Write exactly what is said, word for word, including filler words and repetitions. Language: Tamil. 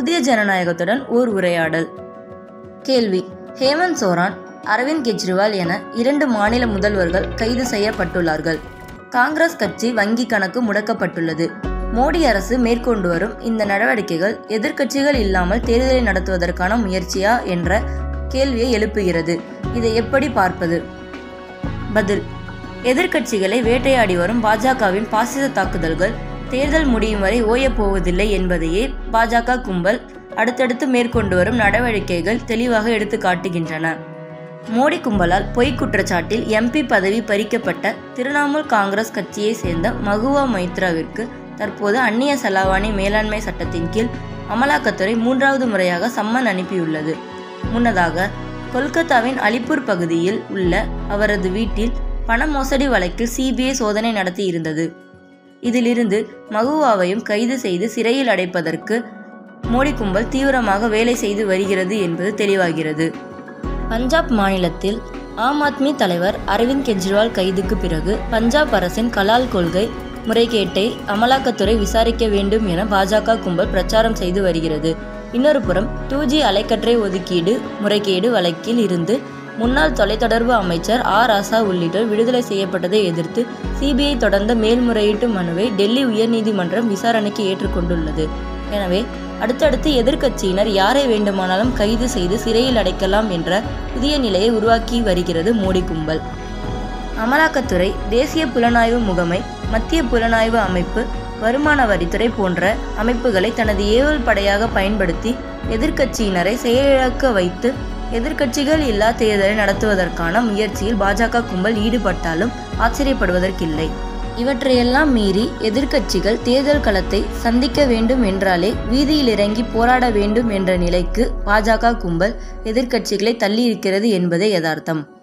புதிய ஜனநாயகத்துடன் ஓர் உரையாடல். கேள்வி: ஹேமந்த் சோரன், அரவிந்த் கெஜ்ரிவால் என இரண்டு மாநில முதல்வர்கள் கைது செய்யப்பட்டுள்ளார்கள். காங்கிரஸ் கட்சி வங்கி கணக்கு முடக்கப்பட்டுள்ளது. மோடி அரசு மேற்கொண்டு வரும் இந்த நடவடிக்கைகள் எதிர்க்கட்சிகள் இல்லாமல் தேர்தலை நடத்துவதற்கான முயற்சியா என்ற கேள்வியை எழுப்புகிறது. இதை எப்படி பார்ப்பது? பதில்: எதிர்க்கட்சிகளை வேட்டையாடி வரும் பாஜகவின் பாசிச தாக்குதல்கள் தேர்தல் முடியும் வரை ஓயப் போவதில்லை என்பதையே பாஜக கும்பல் அடுத்தடுத்து மேற்கொண்டு வரும் நடவடிக்கைகள் தெளிவாக எடுத்து காட்டுகின்றன. மோடி கும்பலால் பொய் குற்றச்சாட்டில் எம்பி பதவி பறிக்கப்பட்ட திரிணாமுல் காங்கிரஸ் கட்சியை சேர்ந்த மகுவா மொய்த்ராவிற்கு தற்போது அந்நிய செலாவணி மேலாண்மை சட்டத்தின் கீழ் அமலாக்கத்துறை மூன்றாவது முறையாக சம்மன் அனுப்பியுள்ளது. முன்னதாக கொல்கத்தாவின் அலிப்பூர் பகுதியில் உள்ள அவரது வீட்டில் பண மோசடி வழக்கில் சிபிஐ சோதனை நடத்தி இருந்தது. இதிலிருந்து மகுவாவையும் கைது செய்து சிறையில் அடைப்பதற்கு மோடி கும்பல் தீவிரமாக வேலை செய்து வருகிறது என்பது தெளிவாகிறது. பஞ்சாப் மாநிலத்தில் ஆம் ஆத்மி தலைவர் அரவிந்த் கெஜ்ரிவால் கைதுக்கு பிறகு பஞ்சாப் அரசின் கலால் கொள்கை முறைகேட்டை அமலாக்கத்துறை விசாரிக்க வேண்டும் என பாஜக கும்பல் பிரச்சாரம் செய்து வருகிறது. இன்னொரு புறம் டூ ஜி அலைக்கற்றை ஒதுக்கீடு முறைகேடு வழக்கில் இருந்து முன்னாள் தொலைத்தொடர்பு அமைச்சர் ஆ ராசா உள்ளிட்டோர் விடுதலை செய்யப்பட்டதை எதிர்த்து சிபிஐ தொடர்ந்த மேல்முறையீட்டு மனுவை டெல்லி உயர்நீதிமன்றம் விசாரணைக்கு ஏற்றுக்கொண்டுள்ளது. எனவே அடுத்தடுத்து எதிர்க்கட்சியினர் யாரை வேண்டுமானாலும் கைது செய்து சிறையில் அடைக்கலாம் என்ற புதிய நிலையை உருவாக்கி வருகிறது மோடி கும்பல். அமலாக்கத்துறை, தேசிய புலனாய்வு முகமை, மத்திய புலனாய்வு அமைப்பு, வருமான வரித்துறை போன்ற அமைப்புகளை தனது ஏவல் படையாக பயன்படுத்தி எதிர்க்கட்சியினரை செயலிழக்க வைத்து எதிர்க்கட்சிகள் இல்லா தேர்தலை நடத்துவதற்கான முயற்சியில் பாஜக கும்பல் ஈடுபட்டாலும் ஆச்சரியப்படுவதற்கில்லை. இவற்றையெல்லாம் மீறி எதிர்க்கட்சிகள் தேர்தல் களத்தை சந்திக்க வேண்டும் என்றாலே வீதியில் இறங்கி போராட வேண்டும் என்ற நிலைக்கு பாஜக கும்பல் எதிர்க்கட்சிகளை தள்ளியிருக்கிறது என்பதே யதார்த்தம்.